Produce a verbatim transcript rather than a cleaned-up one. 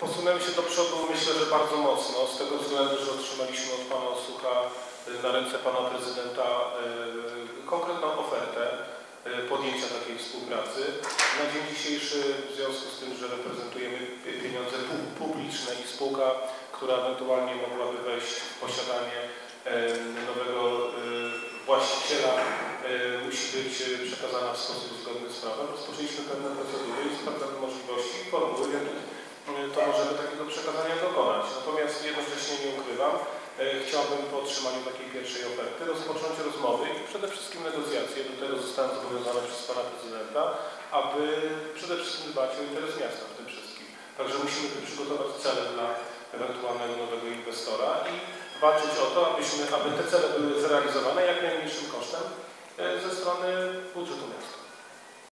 Posunęły się do przodu, myślę, że bardzo mocno, z tego względu, że otrzymaliśmy od pana Osucha na ręce pana prezydenta konkretną ofertę podjęcia takiej współpracy. Na dzień dzisiejszy, w związku z tym, że reprezentujemy pieniądze publiczne i spółka, która ewentualnie mogłaby wejść w posiadanie nowego właściciela, musi być przekazana w sposób zgodny z prawem. Rozpoczęliśmy pewne procedury i sprawdzamy możliwości i formuły, to możemy takiego przekazania dokonać. Natomiast jednocześnie nie ukrywam, chciałbym po otrzymaniu takiej pierwszej oferty rozpocząć rozmowy i przede wszystkim negocjacje. Do tego zostałem zobowiązany przez pana prezydenta, aby przede wszystkim dbać o interes miasta w tym wszystkim. Także musimy przygotować cele dla ewentualnego nowego inwestora i walczyć o to, abyśmy, aby te cele były zrealizowane jak najmniejszym kosztem ze strony budżetu miasta.